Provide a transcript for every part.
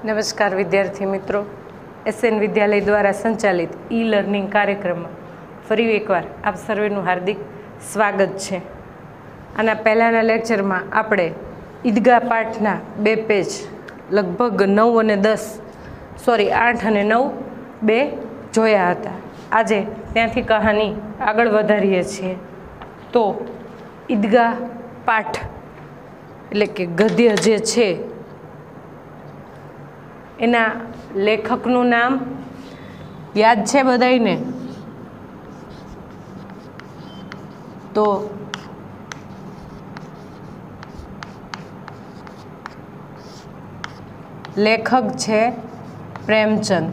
नमस्कार विद्यार्थी मित्रों, एसएन विद्यालय द्वारा संचालित ई लर्निंग कार्यक्रम में फरी एकवार आप सर्वेનું हार्दिक स्वागत है। आना पहलाना लेक्चर में आपणे ईदगाह पाठना 2 पेज लगभग 9 અને 10 सॉरी 8 અને 9 2 जोया हता। आजे त्यांथी कहानी आगळ वधारीए छीए। तो ईदगाह पाठ एटले के गद्य जे छे एना लेखकનું नाम याद छे बधाईने? तो लेखक छे प्रेमचंद।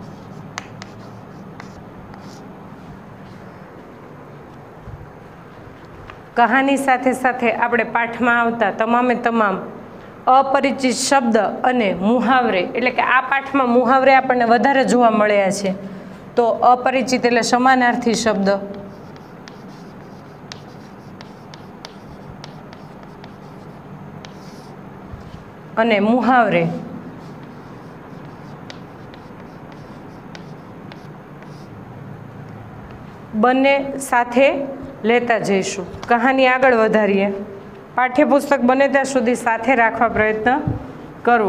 कहानी साथे साथे आपणे पाठमां आवता तमामे तमाम अपरिचित शब्द अने मुहावरे एटले के आ पाठमां मुहावरे आपणे वधारे जोवा मळ्या छे। तो अपरिचित एटले समानार्थी शब्द, अने मुहावरे बने साथे लेता जईशुं। कहानी आगळ वधारीए। पाठ्यपुस्तक बने त्यां सुधी साथे राखवा प्रयत्न करो।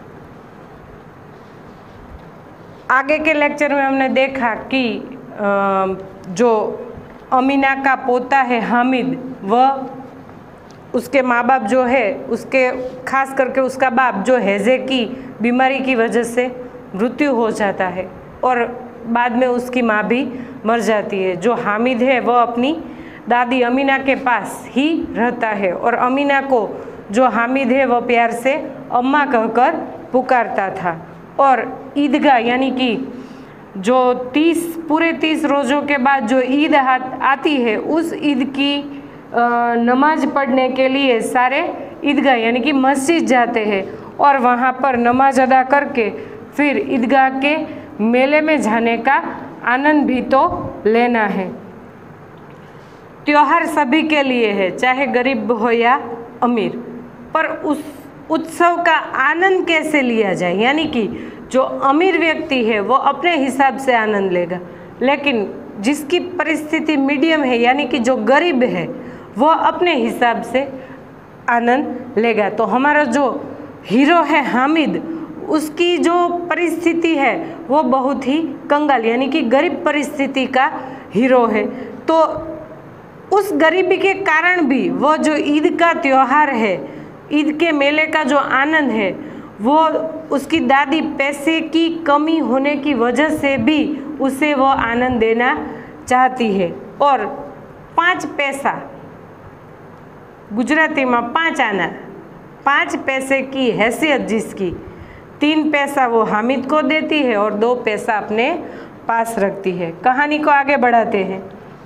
आगे के लेक्चर में हमने देखा कि जो अमीना का पोता है हामिद, वह उसके माँ बाप जो है, उसके खास करके उसका बाप जो हैजे की बीमारी की वजह से मृत्यु हो जाता है और बाद में उसकी माँ भी मर जाती है। जो हामिद है वह अपनी दादी अमीना के पास ही रहता है और अमीना को जो हामिद है वह प्यार से अम्मा कहकर पुकारता था। और ईदगाह यानी कि जो 30 रोज़ों के बाद जो ईद आती है, उस ईद की नमाज पढ़ने के लिए सारे ईदगाह यानी कि मस्जिद जाते हैं और वहाँ पर नमाज अदा करके फिर ईदगाह के मेले में जाने का आनंद भी तो लेना है। त्योहार सभी के लिए है, चाहे गरीब हो या अमीर, पर उस उत्सव का आनंद कैसे लिया जाए, यानी कि जो अमीर व्यक्ति है वो अपने हिसाब से आनंद लेगा, लेकिन जिसकी परिस्थिति मीडियम है यानी कि जो गरीब है वो अपने हिसाब से आनंद लेगा। तो हमारा जो हीरो है हामिद, उसकी जो परिस्थिति है वो बहुत ही कंगाल यानी कि गरीब परिस्थिति का हीरो है। तो उस गरीबी के कारण भी वो जो ईद का त्यौहार है, ईद के मेले का जो आनंद है, वो उसकी दादी पैसे की कमी होने की वजह से भी उसे वो आनंद देना चाहती है। और 5 पैसा गुजराती में 5 आना, 5 पैसे की हैसियत जिसकी, 3 पैसा वो हामिद को देती है और 2 पैसा अपने पास रखती है। कहानी को आगे बढ़ाते हैं।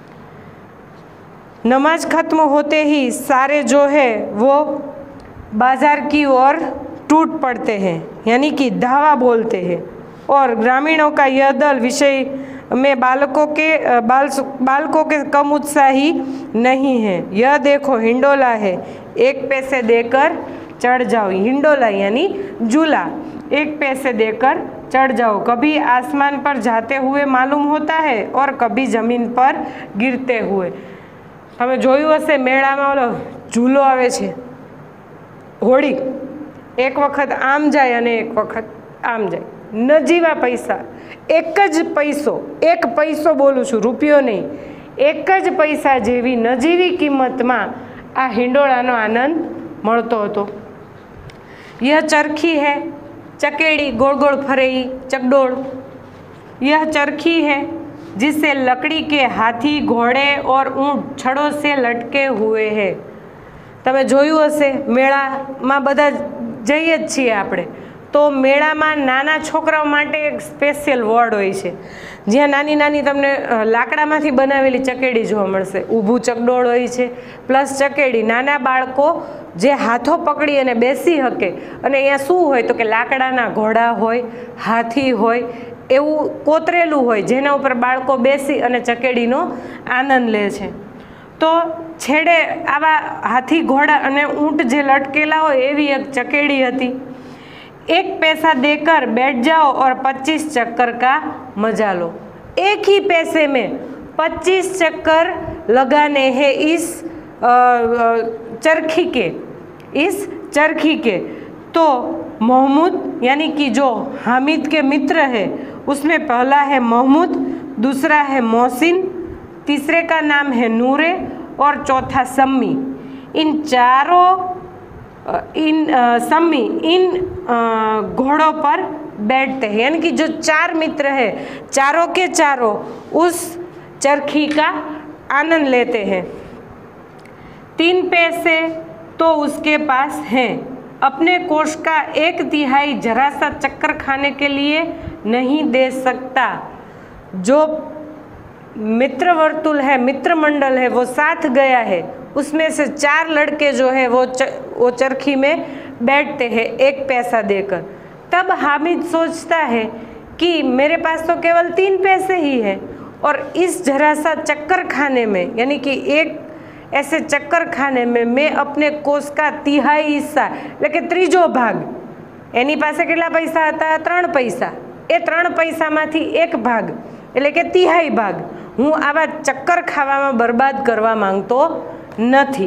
नमाज खत्म होते ही सारे जो है वो बाजार की ओर टूट पड़ते हैं यानी कि धावा बोलते हैं और ग्रामीणों का यह दल विषय में बालकों के कम उत्साही नहीं है। यह देखो हिंडोला है, 1 पैसे देकर चढ़ जाओ। हिंडोला यानी झूला, 1 पैसे देकर चढ़ जाओ। कभी आसमान पर जाते हुए मालूम होता है और कभी ज़मीन पर गिरते हुए। તમે જોયું હશે મેળામાં ઓલો ઝૂલો આવે છે હોળી, એક વખત આમ જાય અને એક વખત આમ જાય, નજીવા પૈસા, એક જ પૈસો, 1 પૈસો બોલું છું, રૂપિયો નહીં, 1 જ પૈસા જેવી નજીવી કિંમતમાં આ હિંડોળાનો આનંદ મળતો હતો। यह चरखी है, चकेड़ी गोल गोल फरेई चकडोળ। यह चरखी है जिससे लकड़ी के हाथी, घोड़े और ऊँट छड़ों से लटके हुए हैं। तमे जोयुं हशे मेळामां बधा जईए ज छीए आपणे, तो मेळामां नाना छोकराओ माटे एक स्पेशियल वॉर्ड होय छे, ज्यां नानी नानी तमने लाकडामांथी बनावेली चकेड़ी जोवा मळशे। ઊભું ચકડોળ होय छे प्लस चकेड़ी। नाना बाळको जे हाथो पकड़ी अने बेसी हके अने अहींया शुं होय तो के लाकडाना घोड़ा होय, हाथी होय, एवं कोतरेलू होय जेना उपर बाळको बेसी अने चकेड़ीनो आनंद ले छे। तो छेड़े आवा हाथी घोड़ा अने ऊँट जे लटकेला होय एवी एक चकेड़ी हती। 1 पैसा देकर बैठ जाओ और 25 चक्कर का मजा लो। एक ही पैसे में 25 चक्कर लगाने हैं इस चरखी के। तो महमूद यानी कि जो हामिद के मित्र है उसमें पहला है महमूद, दूसरा है मोहसिन, तीसरे का नाम है नूरे और चौथा सम्मी। इन घोड़ों पर बैठते हैं, यानी कि जो 4 मित्र है चारों के चारों उस चरखी का आनंद लेते हैं। 3 पैसे तो उसके पास हैं, अपने कोष का 1/3 जरा सा चक्कर खाने के लिए नहीं दे सकता। जो मित्र वर्तुल है, मित्र मंडल है, वो साथ गया है, उसमें से 4 लड़के जो है वो चरखी में बैठते हैं 1 पैसा देकर। तब हामिद सोचता है कि मेरे पास तो केवल 3 पैसे ही है और इस जरा सा चक्कर खाने में, यानी कि एक ऐसे चक्कर खाने में मैं अपने कोष का 1/3 हिस्सा એટલે કે 3જો ભાગ, એની પાસે કેટલા પૈસા હતા? 3 પૈસા, એ 3 પૈસામાંથી 1 ભાગ એટલે કે 1/3 ભાગ હું આવા ચક્કર ખાવામાં બરબાદ કરવા માંગતો નથી।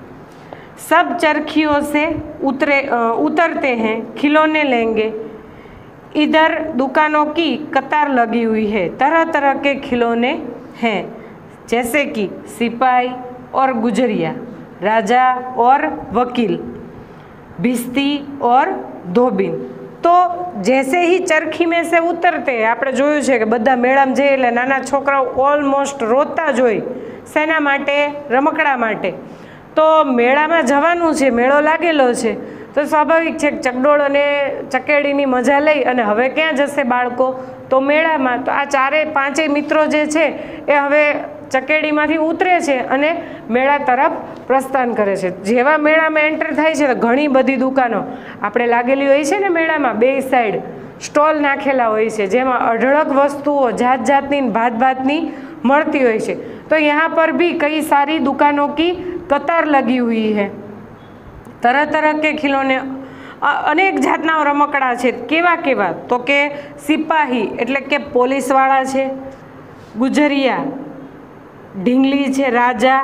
सब चरखियों से उतरते हैं, खिलौने लेंगे। इधर दुकानों की कतार लगी हुई है, तरह तरह के खिलौने हैं, जैसे कि सिपाही और गुजरिया, राजा और वकील, भिस्ती और धोबीन। तो जैसे ही चरखी में से उतरते हैं, આપણે જોયું છે કે બધા મેળામાં જઈએ એટલે નાના છોકરાઓ ઓલમોસ્ટ રોતા જ હોય, શેના માટે? રમકડા માટે। તો મેળામાં જવાનું છે, મેળો લાગેલો છે, તો સ્વાભાવિક છે કે ચકડોળ અને ચકેડીની મજા લઈ અને હવે ક્યાં જશે બાળકો? તો મેળામાં। તો આ 4-5 મિત્રો જે છે એ હવે ચકેડીમાંથી ઉતરે છે અને મેળા તરફ પ્રસ્થાન કરે છે। જેવા મેળામાં એન્ટર થાય છે તો ઘણી બધી દુકાનો આપણે લાગેલી હોય છે ને મેળામાં, 2 સાઈડ સ્ટોલ નાખેલા હોય છે, જેમાં અઢળક વસ્તુઓ જાત જાતની ભાત ભાતની મળતી હોય છે। तो यहाँ पर भी कई सारी दुकानों की कतार लगी हुई है। तरह तरह के खिलौने, अनेक जातना रमकड़ा है। केवा केवा? तो के सिपाही एटले के पोलीसवाळा छे, गुजरिया, ढींगली छे, राजा,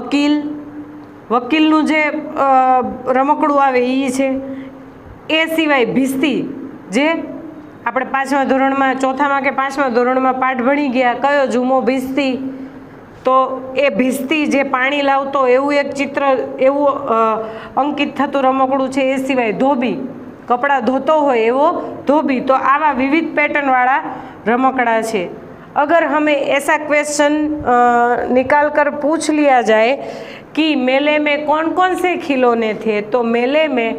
वकीलनु जे रमकड़ू आवे ई छे। ए सिवाय भिस्ती, जे આપણે 5મા ધોરણમાં, 4મા કે 5મા ધોરણમાં પાઠ ભણી ગયા, કયો જુમો भिस्ती। तो ए भिस्ती जे पाणी लावतो एवं एक चित्र, एवं अंकित थतुं रमकड़ું છે। ए सिवाय धोबी, कपड़ा धोतो होय एवो धोबी। तो आवा विविध पैटर्नवाळा रमकड़ा है। अगर हमें ऐसा क्वेश्चन निकाल कर पूछ लिया जाए कि मेले में कौन कौन से खिलौने थे, तो मेले में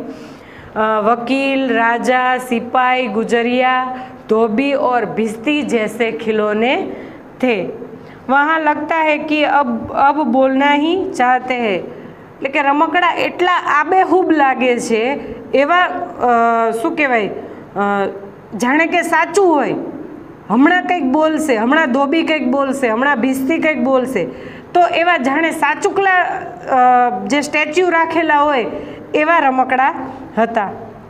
वकील, राजा, सिपाही, गुजरिया, धोबी और भिस्ती जैसे खिलौने थे। वहाँ लगता है कि अब बोलना ही चाहते हैं, लेकिन रमकड़ा एटला आबेहूब लागे छे, एवा शुं कहेवाय, जाणे के साचुं होय। हमणां कंईक बोलशे, हमणां धोबी कंईक बोलशे, हमणां भिस्ती कंईक बोलशे, तो एवा जाणे साचुकला जे स्टेच्यू राखेला होय एवा रमकड़ा हता।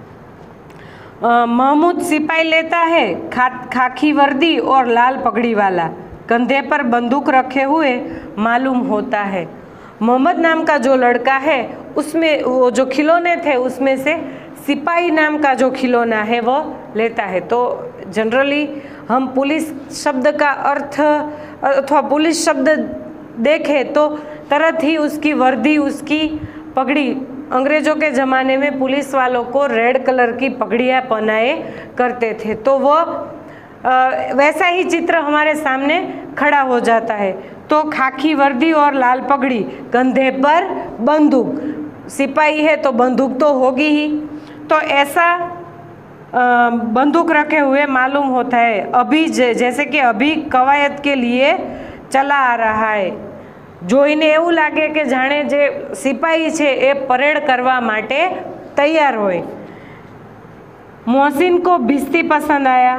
महमूद सिपाही लेता है, खाकी वर्दी और लाल पगड़ी वाला, कंधे पर बंदूक रखे हुए मालूम होता है। मोहम्मद नाम का जो लड़का है उसमें वो जो खिलौने थे उसमें से सिपाही नाम का जो खिलौना है वो लेता है। तो जनरली हम पुलिस शब्द का अर्थ अथवा पुलिस शब्द देखें तो तुरंत ही उसकी वर्दी, उसकी पगड़ी, अंग्रेज़ों के ज़माने में पुलिस वालों को रेड कलर की पगड़ियाँ पहनाए करते थे, तो वो वैसा ही चित्र हमारे सामने खड़ा हो जाता है। तो खाकी वर्दी और लाल पगड़ी, कंधे पर बंदूक, सिपाही है तो बंदूक तो होगी ही, तो ऐसा बंदूक रखे हुए मालूम होता है। अभी जैसे कि अभी कवायद के लिए चला आ रहा है। જોઈને એવું લાગે કે જાણે જે સિપાહી છે એ પરેડ કરવા માટે તૈયાર હોય। मोहसिन को भिस्ती पसंद आया,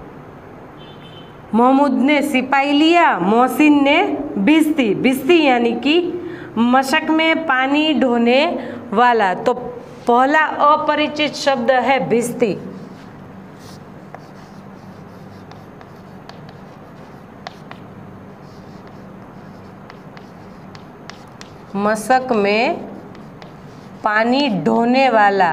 महमूद ने सिपाही लिया, मोहसिन ने भिस्ती। भिस्ती यानी कि मशक में पानी ढोने वाला। तो पहला अपरिचित शब्द है भिस्ती। मशक में पानी ढोने वाला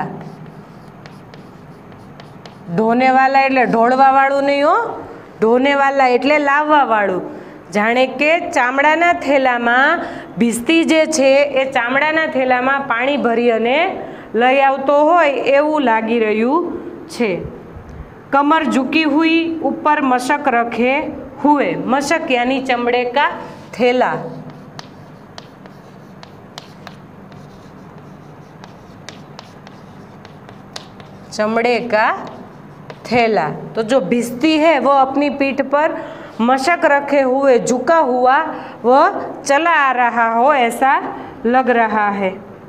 એટલે ઢોળવા વાળું નહીં હો, ઢોને વાલા એટલે લાવવા વાળું। જાણે કે ચામડાના થેલામાં ભીસ્તી જે છે એ ચામડાના થેલામાં પાણી ભરી અને લઈ આવતો હોય એવું લાગી રહ્યું છે। कमर झुकी हुई, ऊपर मशक रखे हुए, मशक यानी चमड़े का थैला। चमड़े का थैला, तो जो भिस्ती है वो अपनी पीठ पर मशक रखे हुए झुका हुआ वह चला आ रहा हो ऐसा लग रहा है।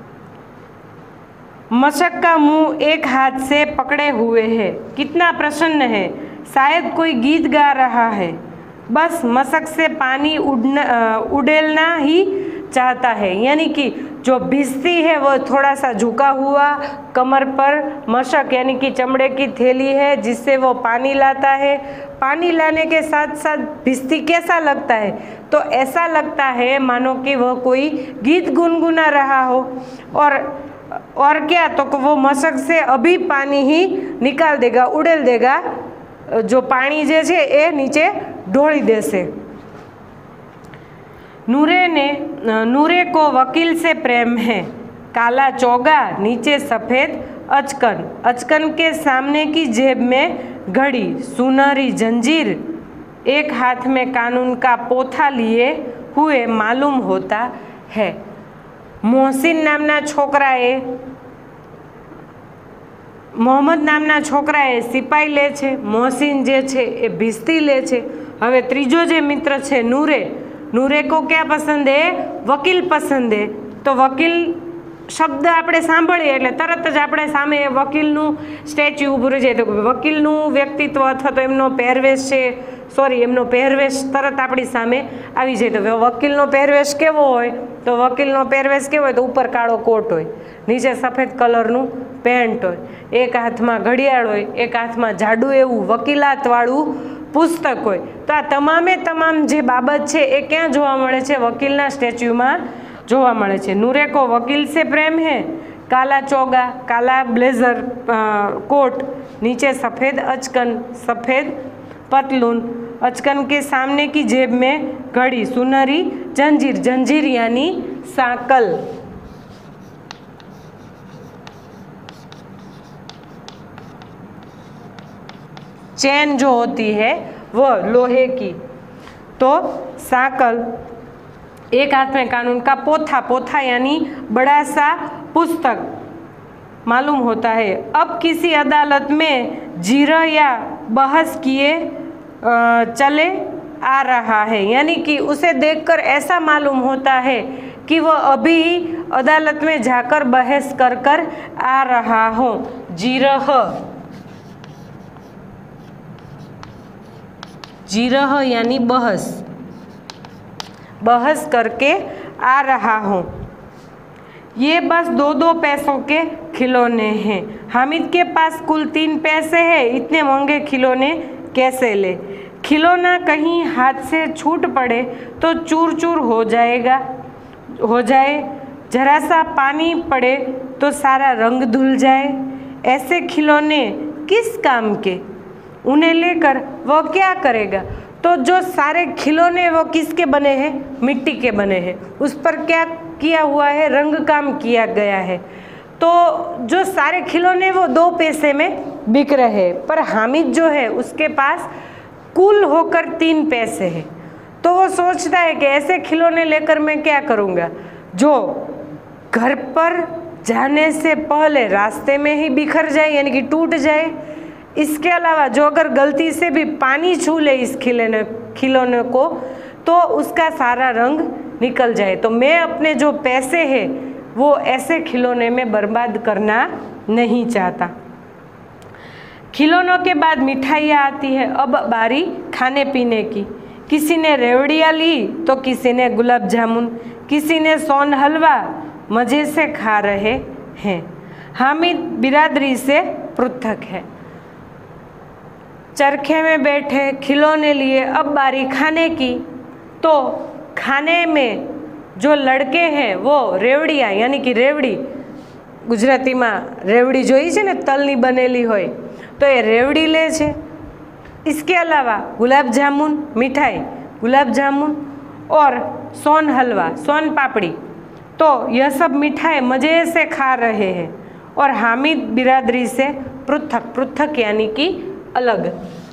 मशक का मुंह एक हाथ से पकड़े हुए है, कितना प्रसन्न है, शायद कोई गीत गा रहा है। बस मशक से पानी उड़ेलना ही चाहता है, यानी कि जो भिस्ती है वो थोड़ा सा झुका हुआ, कमर पर मशक यानी कि चमड़े की थैली है जिससे वो पानी लाता है। पानी लाने के साथ साथ भिस्ती कैसा लगता है, तो ऐसा लगता है मानो कि वह कोई गीत गुनगुना रहा हो। और क्या, तो वो मशक से अभी पानी ही निकाल देगा, उड़ेल देगा, जो पानी जे छे ए नीचे ढोળી देशे। नूरे को वकील से प्रेम है, काला चोगा, नीचे सफ़ेद अचकन, अचकन के सामने की जेब में घड़ी, सुनहरी जंजीर, एक हाथ में कानून का पोथा लिए हुए मालूम होता है। मोहसिन नामना छोकराए मोहम्मद नामना छोकराए सिपाही ले छे, मोहसिन जे छे ए भिस्ती ले छे। हवे त्रीजो जे मित्र छे नूरे को क्या पसंद है, वकील पसंद है। तो वकील शब्द आपणे सांभळीए એટલે તરત જ આપણે સામે વકીલનું સ્ટેચ્યુ ઊભું રહી જાય। તો વકીલનું વ્યક્તિત્વ અથવા તો એમનો પહેરવેશ છે, એમનો પહેરવેશ તરત આપણી સામે આવી જાય। તો વકીલનો પહેરવેશ કેવો હોય, તો વકીલનો પહેરવેશ કેવો હોય, તો ઉપર કાળો કોટ હોય, નીચે સફેદ કલરનું પેન્ટ હોય, એક હાથમાં ઘડિયાળ હોય, એક હાથમાં જાડું એવું વકીલાતવાળું પુસ્તક હોય। તો આ તમામે તમામ જે બાબત છે એ ક્યાં જોવા મળે છે, વકીલના સ્ટેચ્યુમાં જોવા મળે છે। नूरे को वकील से प्रेम है, काला चोगा, काला ब्लेजर कोट, नीचे सफ़ेद अचकन, सफ़ेद पतलून, अचकन के सामने की जेब में घड़ी, सुनहरी जंजीर, जंजीर यानी साकल। चैन जो होती है वो लोहे की, तो साकल, एक हाथ में कानून का पोथा यानी बड़ा सा पुस्तक मालूम होता है। अब किसी अदालत में जिरह या बहस किए चले आ रहा है, यानी कि उसे देखकर ऐसा मालूम होता है कि वह अभी अदालत में जाकर बहस कर कर आ रहा हो। जिरह यानी बहस करके आ रहा हूँ। ये बस 2-2 पैसों के खिलौने हैं। हामिद के पास कुल 3 पैसे हैं, इतने महंगे खिलौने कैसे ले। खिलौना कहीं हाथ से छूट पड़े तो चूर चूर हो जाए, जरा सा पानी पड़े तो सारा रंग धुल जाए। ऐसे खिलौने किस काम के, उन्हें लेकर वह क्या करेगा। तो जो सारे खिलौने वो किसके बने हैं, मिट्टी के बने हैं, उस पर क्या किया हुआ है, रंग काम किया गया है। तो जो सारे खिलौने वो 2 पैसे में बिक रहे हैं, पर हामिद जो है उसके पास कुल होकर 3 पैसे हैं। तो वो सोचता है कि ऐसे खिलौने लेकर मैं क्या करूँगा जो घर पर जाने से पहले रास्ते में ही बिखर जाए, यानी कि टूट जाए। इसके अलावा जो अगर गलती से भी पानी छू ले इस खिलौने को तो उसका सारा रंग निकल जाए। तो मैं अपने जो पैसे हैं वो ऐसे खिलौने में बर्बाद करना नहीं चाहता। खिलौनों के बाद मिठाइयाँ आती है, अब बारी खाने पीने की। किसी ने रेवड़ियाँ ली तो किसी ने गुलाब जामुन, किसी ने सोन हलवा मज़े से खा रहे हैं। हामिद बिरादरी से पृथक है। चरखे में बैठे खिलौने लिए, अब बारी खाने की। तो खाने में जो लड़के हैं वो रेवड़िया यानी कि रेवड़ी, गुजराती में रेवड़ी जोई छे ने तलनी बनेली होय तो ये रेवड़ी ले छे। इसके अलावा गुलाब जामुन मिठाई, गुलाब जामुन और सोन हलवा, सोन पापड़ी, तो यह सब मिठाई मज़े से खा रहे हैं और हामिद बिरादरी से पृथक, पृथक यानी कि अलग।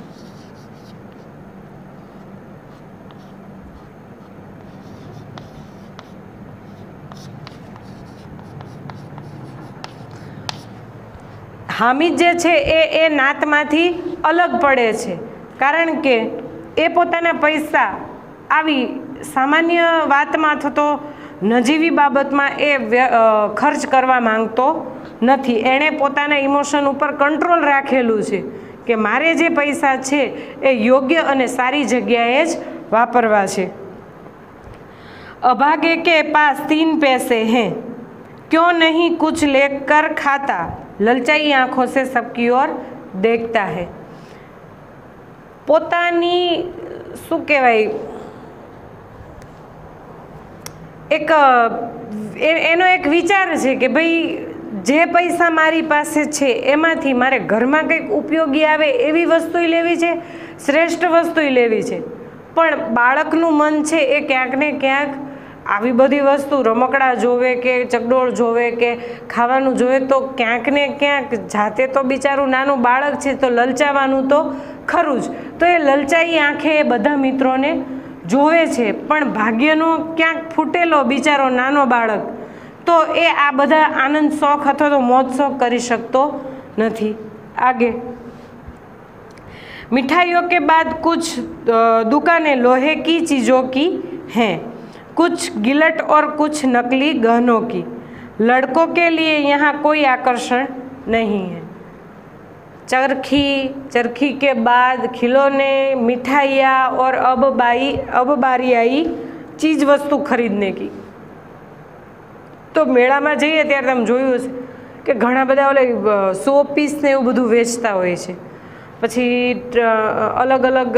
हामिद जे छे ए नातमांथी अलग पड़े छे, कारण के ए पोताना पैसा आवी सामान्य वातमां तो नजीवी बाबतमां ए खर्च करवा मांगतो नथी। एणे पोताना इमोशन उपर कंट्रोल राखेलुं छे के मारे जे पैसा छे ए योग्य अने सारी जग्याए ज वापरवा छे। अभागे के पास 3 पैसे हैं, क्यों नहीं कुछ लेकर खाता, ललचाई आंखों से सबकी ओर देखता है। पोतानी शुं कहेवाय एनो एक विचार है कि भाई जे पैसा मारी पासे छे एमांथी मारे घरमां कंईक उपयोगी आवे एवी वस्तु लेवी छे, श्रेष्ठ वस्तु लेवी छे। पण बाळकनुं मन छे ए क्यांक ने क्यांक आवी बधी वस्तु रमकड़ा जोवे के चकडोळ जोवे के खावानुं जोवे तो क्यांक ने क्यांक जाते तो बिचारू नानुं बाळक छे तो ललचावानुं तो खरुं ज। तो ए ललचाई आंखे ए बधा मित्रोने जोवे छे, पण भाग्यनो क्यांक फूटेलो बिचारो नानो बाळक तो ए आ बधा आनंद शौख अथवा तो मौज शौख करी शकतो नथी। आगे मिठाइयों के बाद कुछ दुकानें लोहे की चीज़ों की हैं, कुछ गिलट और कुछ नकली गहनों की। लड़कों के लिए यहाँ कोई आकर्षण नहीं है। चरखी के बाद खिलौने, मिठाइयाँ और अब बारी आई चीज वस्तु खरीदने की। तो मेला में जाइए त्यारे तमे जोयुं हशे के घणा बधा ओले शो पीस ने एवुं बधुं वेचता होय छे। पछी अलग अलग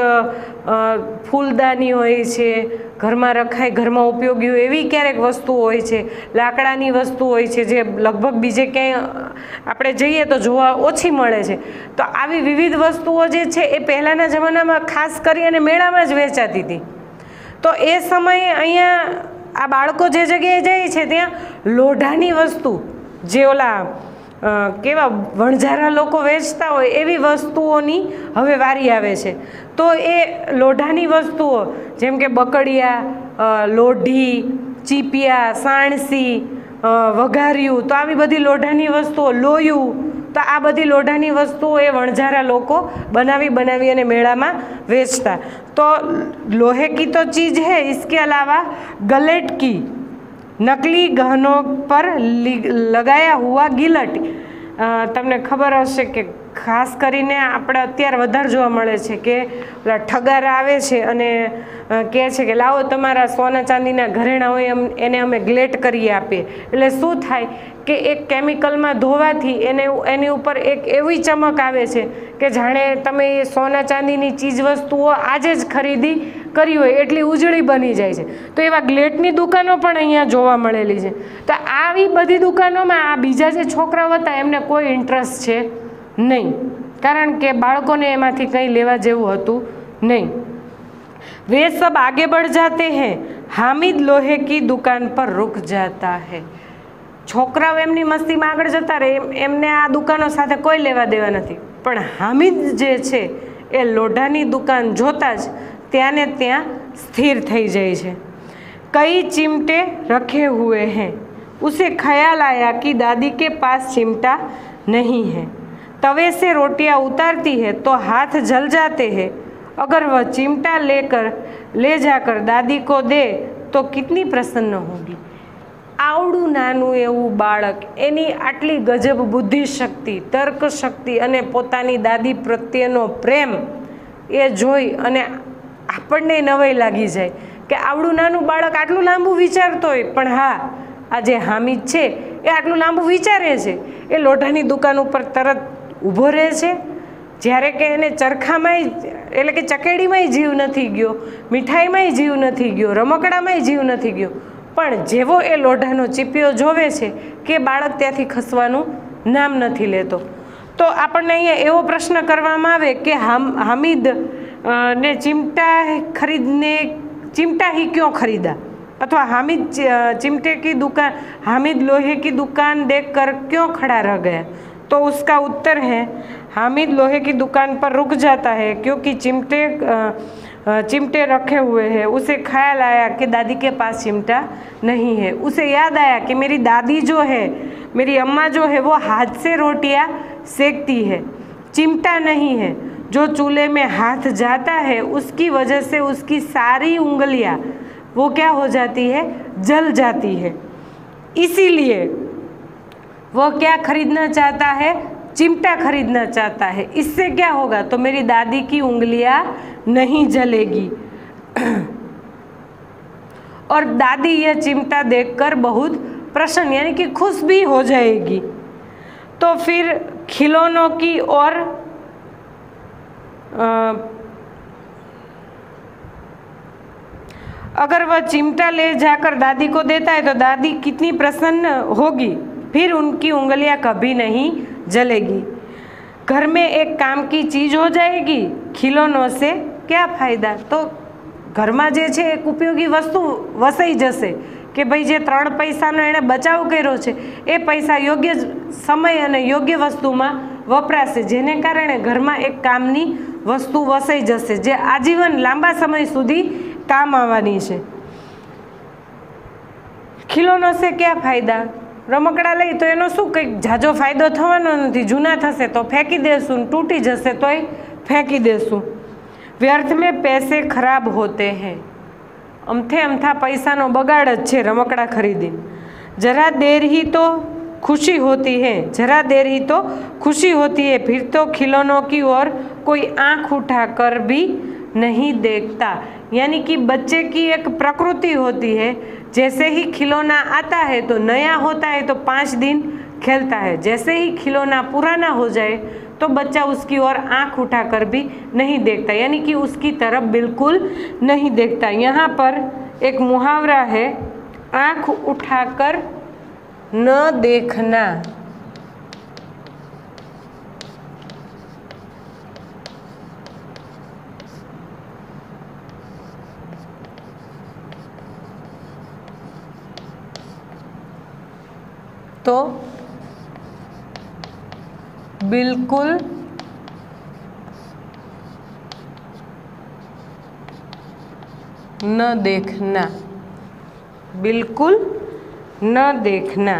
फूलदानी होय छे, घरमां रखाय घरमां उपयोगी होय एवी क्यारेक वस्तु होय छे, लाकडानी वस्तु होय छे जे लगभग बीजे क्यांय आपणे जईए तो जोवा ओછી मळे छे। तो आवी विविध वस्तुओ जे छे ए पहेलाना जमानामां खास करीने मेळामां ज वेचाती हती। तो ए समये अहींया आ बाळको जे जग्याए जाय छे त्यां लोढानी वस्तु जे ओला केवा वणझारा लोको वेचता होय एवी वस्तुओनी हवे वारी आवे छे। तो ए लोढानी वस्तुओ जेम के बकड़िया, लोढी, चीपिया, साणसी, वघारिયું, तो आवी बधी लोढानी वस्तुओ, लोયું, तो आ बधी लोढानी वस्तुओ ए वणझारा लोको बनावी अने मेळामां वेचता। तो लोहे की तो चीज़ है, इसके अलावा गलेट की, नकली गहनों पर लगाया हुआ गिलट। तमने खबर हशे कि खास करीने आपणे अत्यारे वधारे जोवा मळे छे के पेला ठगार आवे छे अने कहे छे कि लावो तमारा सोना चांदीना घरेણા होय एने अमे ग्लेट करी आपीए। एटले शुं थाय के एक केमिकलमां धोवाथी एनी उपर एक एवी चमक आवे छे के जाणे तमे सोना चांदीनी चीज वस्तुओ आजे ज खरीदी करी होय एटली उजળી बनी जाय छे। तो एवा ग्लेटनी दुकानो पण अहींया जोवा मळेली छे। तो आवी बधी दुकानोमां आ बीजा जे छोकराओ हता एમને કોઈ इंटरेस्ट छे नहीं, कारण के बाळकोने एमांथी कंई लेवा जेवुं हतुं नहीं। वे सब आगे बढ़ जाते हैं, हामिद लोहे की दुकान पर रुक जाता है। छोकराओ एमनी मस्तीमां आगळ जता रहे, एमने आ दुकानो साथे कोई लेवा देवा नथी, पण हामिद जे छे ए लोढानी दुकान जोता ज त्याने त्यां स्थिर थई जाय छे। कई चिमटे रखे हुए हैं, उसे ख्याल आया कि दादी के पास चिमटा नहीं है। तवे से रोटियां उतारती है तो हाथ जल जाते हैं। अगर वह चिमटा ले जाकर दादी को दे तो कितनी प्रसन्न होगी। आवड़ू नानू एवं बाळक एनी आटली गजब बुद्धि शक्ति, तर्क शक्ति अने पोतानी दादी प्रत्येनो प्रेम ए जोई अने आपणने नवाई लागी जाय के आवड़ू नानू बाळक आटलू लांबू विचारतो होय, पण हाँ आजे हामिद छे ए आटलू लांबू विचारे छे। ए लोढानी दुकान उपर तरत ऊभो रहे छे, ज्यारे के एने चरखामांय एटले के चकेडीमांय जीव नथी गयो, मीठाईमांय जीव नथी गयो, रमकडामांय जीव नथी गयो, પણ જેવો એ લોઢાનો ચીપિયો જોવે છે કે બાળક ત્યાંથી ખસવાનું નામ નથી લેતો। તો આપણને અહીંયા એવો પ્રશ્ન કરવામાં આવે કે हामिद ने चिमटा ही क्यों खरीदा, अथवा हामिद चिमटे की दुकान हामिद लोहे की दुकान देखकर क्यों खड़ा रह गया। तो उसका उत्तर है हामिद लोहे की दुकान पर रुक जाता है क्योंकि चिमटे रखे हुए हैं। उसे ख्याल आया कि दादी के पास चिमटा नहीं है। उसे याद आया कि मेरी दादी जो है, मेरी अम्मा जो है, वो हाथ से रोटियां सेकती है, चिमटा नहीं है। जो चूल्हे में हाथ जाता है उसकी वजह से उसकी सारी उंगलियां वो क्या हो जाती है, जल जाती है। इसीलिए वो क्या खरीदना चाहता है, चिमटा खरीदना चाहता है। इससे क्या होगा, तो मेरी दादी की उंगलियां नहीं जलेगी और दादी यह चिमटा देखकर बहुत प्रसन्न यानी कि खुश भी हो जाएगी। तो फिर खिलौनों की ओर अगर वह चिमटा ले जाकर दादी को देता है तो दादी कितनी प्रसन्न होगी, फिर उनकी उंगलियां कभी नहीं जलेगी। घर में एक काम की चीज़ हो जाएगी। खिलौनों से क्या फायदा, तो घરમાં જે છે એક ઉપયોગી વસ્તુ વસાઈ જશે કે ભાઈ જે 3 પૈસાનો એણે બચાવ કર્યો છે એ પૈસા યોગ્ય સમય અને યોગ્ય વસ્તુમાં વપરાશે, જેને કારણે ઘરમાં એક કામની વસ્તુ વસાઈ જશે જે આજીવન લાંબા સમય સુધી કામ આવવાની છે। ખિલौनों से क्या फायदा, રમકડા લઈ તો એનો શું કંઈક ઝાઝો ફાયદો થવાનો નથી, જૂના થશે તો ફેંકી દેશું, તૂટી જશે તોય ફેંકી દેશું। व्यर्थ में पैसे खराब होते हैं। अमथे अमथा पैसानो बगाड़ ज छे रमकड़ा खरीदीने। जरा देर ही तो खुशी होती है, जरा देर ही तो खुशी होती है, फिर तो खिलौनों की ओर कोई आंख उठाकर भी नहीं देखता। यानी कि बच्चे की एक प्रकृति होती है, जैसे ही खिलौना आता है तो नया होता है तो 5 दिन खेलता है, जैसे ही खिलौना पुराना हो जाए तो बच्चा उसकी ओर आंख उठाकर भी नहीं देखता, यानी कि उसकी तरफ बिल्कुल नहीं देखता। यहाँ पर एक मुहावरा है, आंख उठाकर न देखना। तो बिल्कुल न देखना, बिल्कुल न देखना।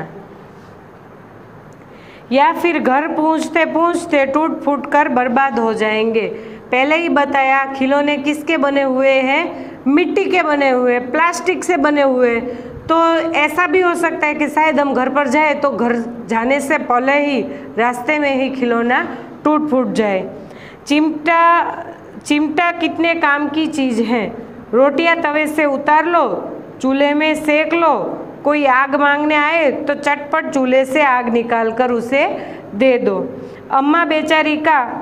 या फिर घर पहुँचते पहुँचते टूट फूट कर बर्बाद हो जाएंगे। पहले ही बताया खिलौने किसके बने हुए हैं, मिट्टी के बने हुए, प्लास्टिक से बने हुए। तो ऐसा भी हो सकता है कि शायद हम घर पर जाए तो घर जाने से पहले ही रास्ते में ही खिलौना टूट फूट जाए। चिमटा कितने काम की चीज़ है। रोटियां तवे से उतार लो, चूल्हे में सेक लो, कोई आग मांगने आए तो चटपट चूल्हे से आग निकाल कर उसे दे दो। अम्मा बेचारी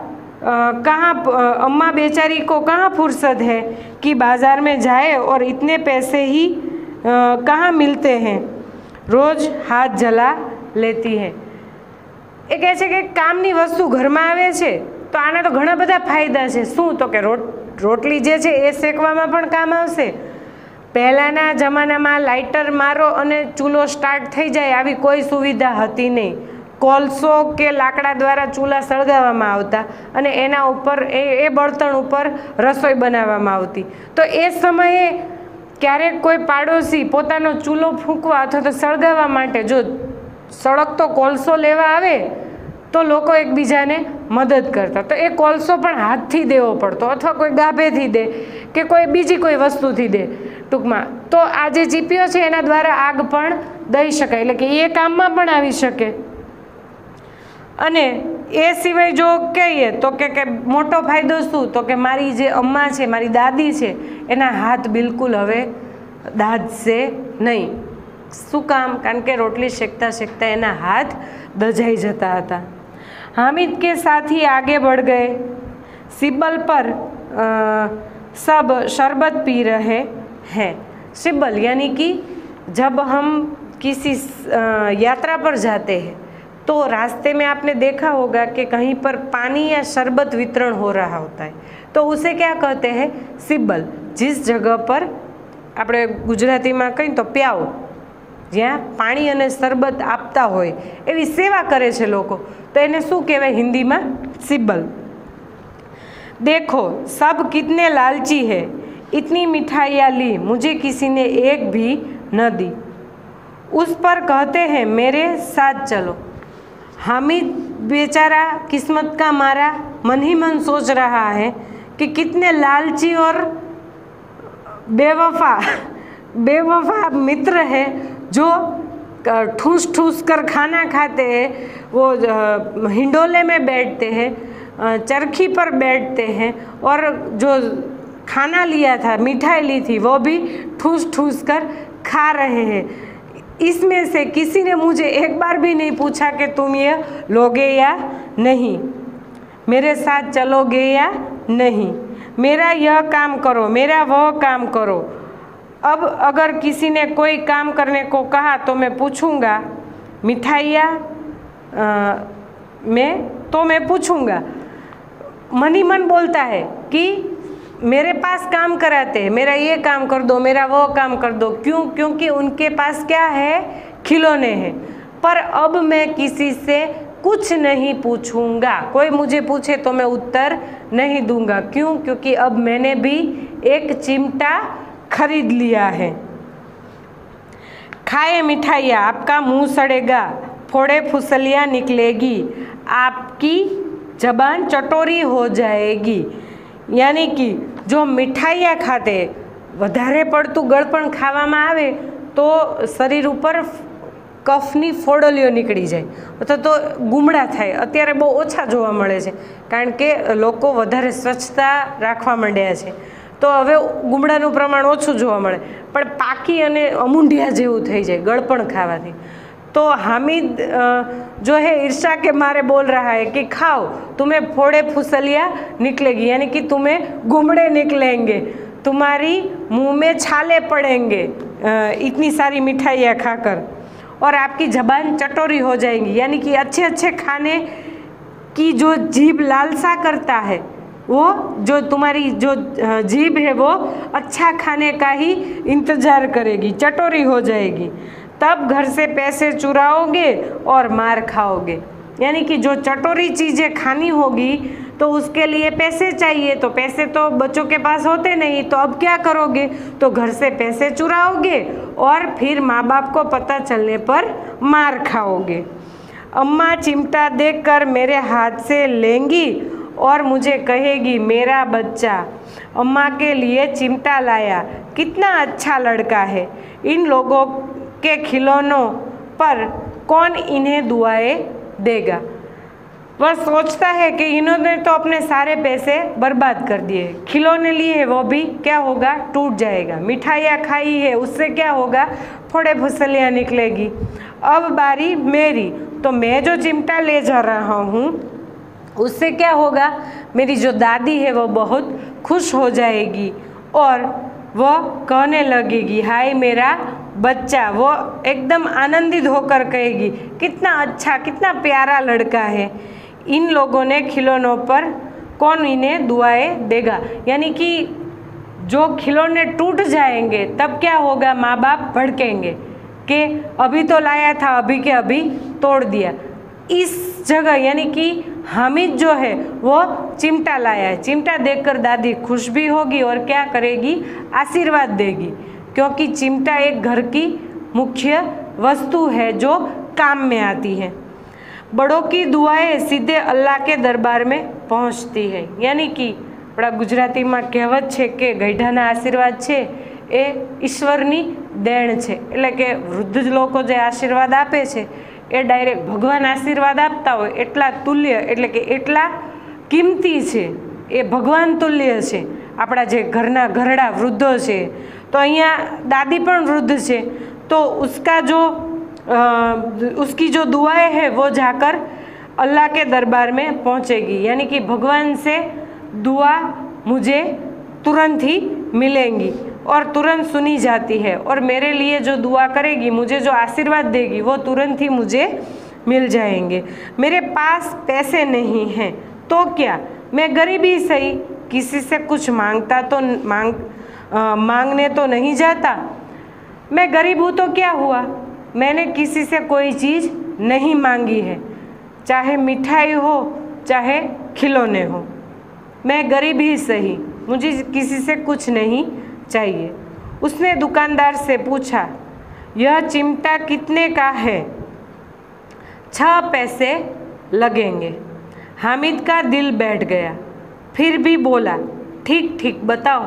को कहाँ फुर्सत है कि बाज़ार में जाए और इतने पैसे ही कहाँ मिलते हैं, रोज हाथ जला लेती है। એ કહે છે કે કામની વસ્તુ ઘરમાં આવે છે તો આના તો ઘણા બધા ફાયદા છે। શું, તો કે રોટલી જે છે એ શેકવામાં પણ કામ આવશે। પહેલાંના જમાનામાં લાઇટર મારો અને ચૂલો સ્ટાર્ટ થઈ જાય આવી કોઈ સુવિધા હતી નહીં। કોલસો કે લાકડા દ્વારા ચૂલા સળગાવવામાં આવતા અને એના ઉપર એ બળતણ ઉપર રસોઈ બનાવવામાં આવતી। તો એ સમયે ક્યારેક કોઈ પાડોશી પોતાનો ચૂલો ફૂંકવા અથવા તો સળગાવવા માટે જો સળગતો કોલસો લેવા આવે તો લોકો એકબીજાને મદદ કરતા। તો એ કોલસો પણ હાથથી દેવો પડતો અથવા કોઈ ગાભેથી દે કે કોઈ બીજી કોઈ વસ્તુથી દે ટૂંકમાં। તો આ જે ચીપીઓ છે એના દ્વારા આગ પણ દઈ શકાય, એટલે કે એ કામમાં પણ આવી શકે। અને એ સિવાય જો કહીએ તો કે મોટો ફાયદો શું, તો કે મારી જે અમ્મા છે, મારી દાદી છે, એના હાથ બિલકુલ હવે દાઝશે નહીં। શું કામ, કારણ કે રોટલી શેકતા શેકતા એના હાથ દજાઈ જતા હતા। हामिद के साथी आगे बढ़ गए। सिब्बल पर सब शरबत पी रहे हैं। सिब्बल यानी कि जब हम किसी यात्रा पर जाते हैं तो रास्ते में आपने देखा होगा कि कहीं पर पानी या शरबत वितरण हो रहा होता है, तो उसे क्या कहते हैं? सिब्बल। जिस जगह पर આપણે ગુજરાતીમાં કહીએ તો પ્યાવ, જ્યાં પાણી અને શરબત આપતા હોય એવી સેવા કરે છે લોકો, તો એને શું કહેવાય હિન્દીમાં? સિબ્બલ। देखो सब कितने लालची है, इतनी मिठाइयाँ ली मुझे किसी ने एक भी न दी। उस पर कहते हैं मेरे साथ चलो। हामिद बेचारा किस्मत का मारा मन ही मन सोच रहा है कि कितने लालची और बेवफा मित्र है जो ठूस ठूस कर खाना खाते हैं, वो हिंडोले में बैठते हैं, चरखी पर बैठते हैं, और जो खाना लिया था, मिठाई ली थी, वो भी ठूस ठूस कर खा रहे हैं। इसमें से किसी ने मुझे एक बार भी नहीं पूछा कि तुम ये लोगे या नहीं, मेरे साथ चलोगे या नहीं, मेरा यह काम करो, मेरा वह काम करो। अब अगर किसी ने कोई काम करने को कहा तो मैं पूछूंगा मिठाइयाँ मैं पूछूंगा। मन ही मन बोलता है कि मेरे पास काम कराते हैं, मेरा ये काम कर दो, मेरा वो काम कर दो। क्यों? क्योंकि उनके पास क्या है? खिलौने हैं। पर अब मैं किसी से कुछ नहीं पूछूंगा, कोई मुझे पूछे तो मैं उत्तर नहीं दूंगा। क्यों? क्योंकि अब मैंने भी एक चिमटा खरीद लिया है। खाए मिठाइयाँ आपका मुंह सड़ेगा, फोड़े फुसलियाँ निकलेगी, आपकी जबान चटोरी हो जाएगी। यानी कि जो मिठाइयाँ खाते વધારે પડતું ગળપણ ખાવામાં આવે તો શરીર ઉપર કફની ફોડલીઓ નીકળી જાય અથવા તો ગુમડા થાય। અત્યારે બહુ ઓછા જોવા મળે છે કારણ કે લોકો વધારે સ્વચ્છતા રાખવા માંડ્યા છે, તો હવે ગુમડાનું પ્રમાણ ઓછું જોવા મળે, પણ પાકી અને અમૂંઢિયા જેવું થઈ જાય ગળપણ ખાવાથી। तो हामिद जो है ईर्ष्या के मारे बोल रहा है कि खाओ, तुम्हें फोड़े फुसलियाँ निकलेगी, यानी कि तुम्हें गुमड़े निकलेंगे, तुम्हारी मुंह में छाले पड़ेंगे इतनी सारी मिठाइयाँ खाकर, और आपकी ज़बान चटोरी हो जाएंगी। यानी कि अच्छे अच्छे खाने की जो जीभ लालसा करता है, वो जो तुम्हारी जो जीभ है वो अच्छा खाने का ही इंतज़ार करेगी, चटोरी हो जाएगी। तब घर से पैसे चुराओगे और मार खाओगे। यानी कि जो चटोरी चीज़ें खानी होगी तो उसके लिए पैसे चाहिए, तो पैसे तो बच्चों के पास होते नहीं, तो अब क्या करोगे? तो घर से पैसे चुराओगे और फिर माँ बाप को पता चलने पर मार खाओगे। अम्मा चिमटा देखकर मेरे हाथ से लेंगी और मुझे कहेगी मेरा बच्चा अम्मा के लिए चिमटा लाया, कितना अच्छा लड़का है। इन लोगों के खिलौनों पर कौन इन्हें दुआएं देगा? वह सोचता है कि इन्होंने तो अपने सारे पैसे बर्बाद कर दिए, खिलौने लिए है वो भी क्या होगा? टूट जाएगा। मिठाइयाँ खाई है उससे क्या होगा? फोड़े फुसलियाँ निकलेगी। अब बारी मेरी, तो मैं जो चिमटा ले जा रहा हूँ उससे क्या होगा? मेरी जो दादी है वो बहुत खुश हो जाएगी और वह कहने लगेगी हाय मेरा बच्चा। वो एकदम आनंदित होकर कहेगी कितना अच्छा, कितना प्यारा लड़का है। इन लोगों ने खिलौनों पर कौन इन्हें दुआएं देगा? यानी कि जो खिलौने टूट जाएंगे तब क्या होगा? माँ बाप भड़केंगे कि अभी तो लाया था, अभी के अभी तोड़ दिया। इस जगह यानी कि हामिद जो है वो चिमटा लाया है। चिमटा देखकर दादी खुश भी होगी और क्या करेगी? आशीर्वाद देगी, क्योंकि चिमटा एक घर की मुख्य वस्तु है जो काम में आती है। बड़ों की दुआएं सीधे अल्लाह के दरबार में पहुंचती है। यानी कि अपना गुजराती में कहेवत है कि गईढाना आशीर्वाद है ए ईश्वरनी देण है, एटले के वृद्ध लोग जो आशीर्वाद आपे छे ए डायरेक्ट भगवान आशीर्वाद आपता हो एटला तुल्य, एटले के एटला किमती है, ए भगवान तुल्य है। अपना जे घरना घरड़ा वृद्धो है, तो अहींया दादी पण वृद्ध है, तो उसका जो उसकी जो दुआएं है वो जाकर अल्लाह के दरबार में पहुंचेगी। यानी कि भगवान से दुआ मुझे तुरंत ही मिलेंगी। और तुरंत सुनी जाती है, और मेरे लिए जो दुआ करेगी, मुझे जो आशीर्वाद देगी, वो तुरंत ही मुझे मिल जाएंगे। मेरे पास पैसे नहीं हैं तो क्या, मैं गरीब ही सही, किसी से कुछ मांगने तो नहीं जाता। मैं गरीब हूँ तो क्या हुआ, मैंने किसी से कोई चीज़ नहीं मांगी है, चाहे मिठाई हो चाहे खिलौने हो। मैं गरीब ही सही, मुझे किसी से कुछ नहीं चाहिए। उसने दुकानदार से पूछा, यह चिमटा कितने का है? 6 पैसे लगेंगे। हामिद का दिल बैठ गया, फिर भी बोला, ठीक ठीक बताओ।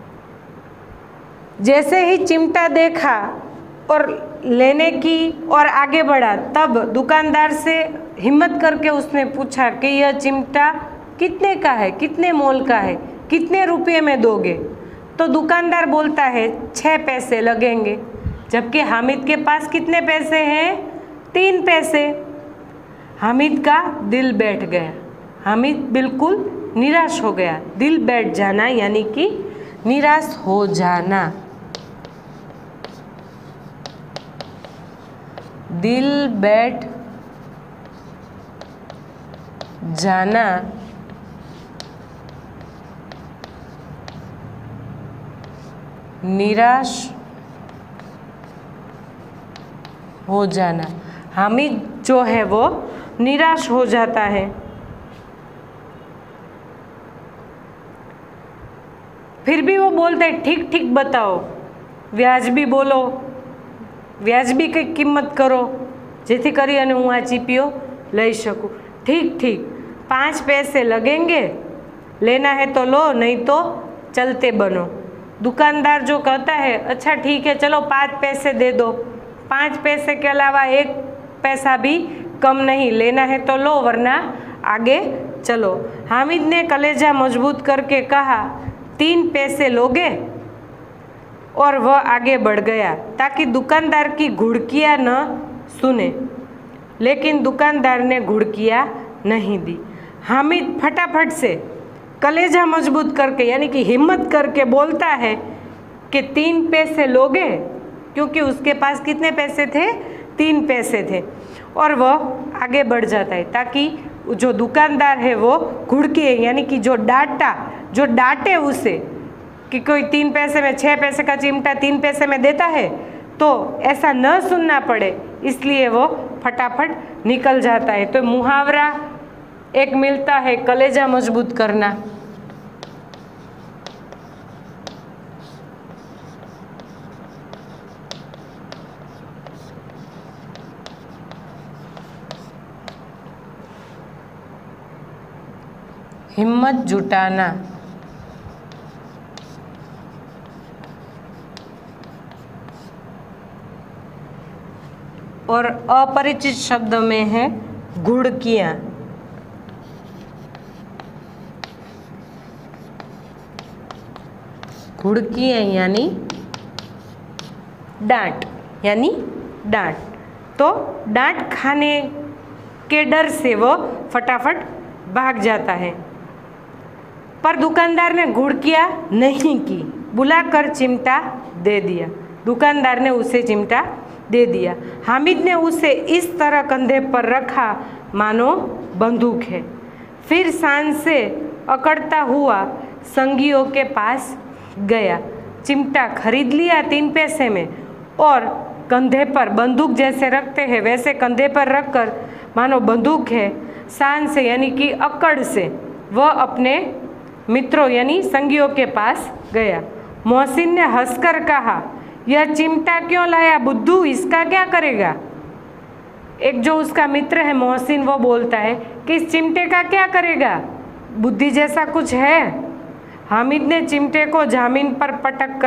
जैसे ही चिमटा देखा और लेने की और आगे बढ़ा, तब दुकानदार से हिम्मत करके उसने पूछा कि यह चिमटा कितने का है, कितने मोल का है, कितने रुपये में दोगे? तो दुकानदार बोलता है 6 पैसे लगेंगे। जबकि हामिद के पास कितने पैसे हैं? 3 पैसे। हामिद का दिल बैठ गया, हामिद बिल्कुल निराश हो गया। दिल बैठ जाना यानी कि निराश हो जाना। दिल बैठ जाना निराश हो जाना। हामिद जो है वो निराश हो जाता है। फिर भी वो बोलते हैं, ठीक ठीक बताओ, व्याजबी बोलो, વ્યાજબી કંઈક કિંમત કરો, જેથી કરી અને હું આ ચીપીઓ લઈ શકું। ठीक ठीक 5 पैसे लगेंगे, लेना है तो लो, नहीं तो चलते बनो। दुकानदार जो कहता है, अच्छा ठीक है चलो 5 पैसे दे दो, 5 पैसे के अलावा 1 पैसा भी कम नहीं, लेना है तो लो वरना आगे चलो। हामिद ने कलेजा मजबूत करके कहा, 3 पैसे लोगे? और वह आगे बढ़ गया ताकि दुकानदार की घुड़कियाँ न सुने, लेकिन दुकानदार ने घुड़कियाँ नहीं दी। हामिद फटाफट से कलेजा मजबूत करके यानी कि हिम्मत करके बोलता है कि 3 पैसे लोगे, क्योंकि उसके पास कितने पैसे थे? 3 पैसे थे। और वह आगे बढ़ जाता है ताकि जो दुकानदार है वो घुड़के यानी कि जो डांटे उसे कि कोई 3 पैसे में 6 पैसे का चिमटा 3 पैसे में देता है, तो ऐसा न सुनना पड़े, इसलिए वो फटाफट निकल जाता है। तो मुहावरा एक मिलता है, कलेजा मजबूत करना। हिम्मत जुटाना। और अपरिचित शब्द में है घुड़कियाँ। घुड़कियाँ यानी डांट, तो डांट खाने के डर से वो फटाफट भाग जाता है। पर दुकानदार ने घुड़कियाँ नहीं की, बुलाकर चिमटा दे दिया। दुकानदार ने उसे चिमटा दे दिया। हामिद ने उसे इस तरह कंधे पर रखा मानो बंदूक है। फिर सांस से अकड़ता हुआ संगियों के पास गया, चिमटा खरीद लिया 3 पैसे में और कंधे पर बंदूक जैसे रखते हैं वैसे कंधे पर रखकर मानो बंदूक है, शान से यानी कि अकड़ से वह अपने मित्रों यानी संगियों के पास गया। मोहसिन ने हंसकर कहा, यह चिमटा क्यों लाया बुद्धू, इसका क्या करेगा? एक जो उसका मित्र है मोहसिन, वो बोलता है कि इस चिमटे का क्या करेगा, बुद्धि जैसा कुछ है? हामिद ने चिमटे को जमीन पर पटक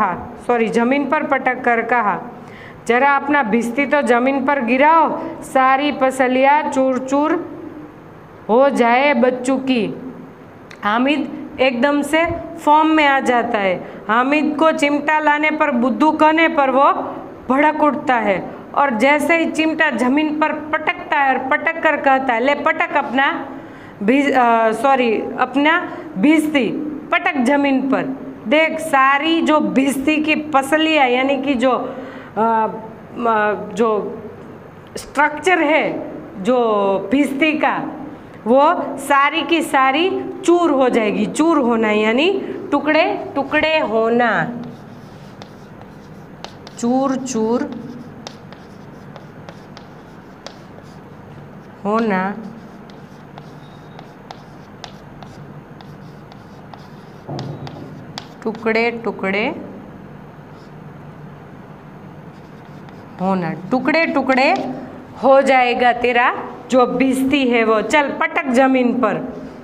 कर कहा, जरा अपना भिस्ती तो जमीन पर गिराओ, सारी पसलियाँ चूर चूर हो जाए बच्चों की। हामिद एकदम से फॉर्म में आ जाता है। हामिद को चिमटा लाने पर बुद्धू कहने पर वो भड़क उठता है और जैसे ही चिमटा जमीन पर पटकता है और पटक कर कहता है, ले पटक अपना भिस्ती, पटक जमीन पर। देख सारी जो भिस्ती की पसलियाँ यानी कि जो स्ट्रक्चर है जो भिस्ती का वो सारी की सारी चूर हो जाएगी। चूर होना यानी टुकड़े टुकड़े होना, चूर चूर होना, टुकड़े टुकड़े होना, टुकड़े टुकड़े हो जाएगा तेरा जो भिस्ती है वो। चल पटक जमीन पर।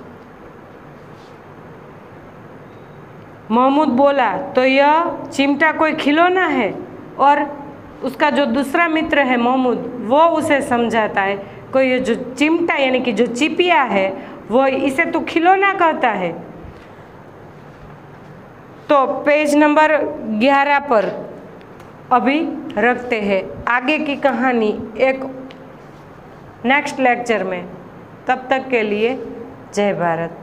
महमूद बोला तो यह चिमटा कोई खिलौना है, और उसका जो दूसरा मित्र है महमूद वो उसे समझाता है कोई ये जो चिमटा यानी कि जो चिपिया है वो इसे तो खिलौना कहता है। तो पेज नंबर 11 पर अभी रखते हैं, आगे की कहानी एक नेक्स्ट लेक्चर में। तब तक के लिए जय भारत।